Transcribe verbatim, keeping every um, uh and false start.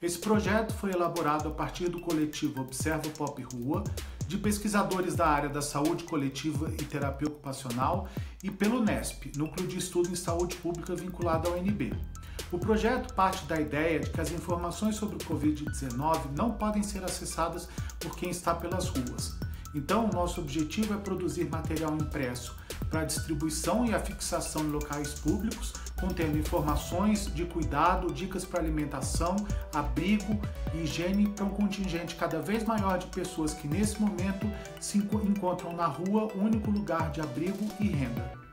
Esse projeto foi elaborado a partir do coletivo Observa Pop Rua, de pesquisadores da área da saúde coletiva e terapia ocupacional e pelo NESP, Núcleo de Estudo em Saúde Pública vinculado ao U N B. O projeto parte da ideia de que as informações sobre o covid dezenove não podem ser acessadas por quem está pelas ruas. Então, o nosso objetivo é produzir material impresso para distribuição e afixação em locais públicos, contendo informações de cuidado, dicas para alimentação, abrigo e higiene para um contingente cada vez maior de pessoas que nesse momento se encontram na rua, único lugar de abrigo e renda.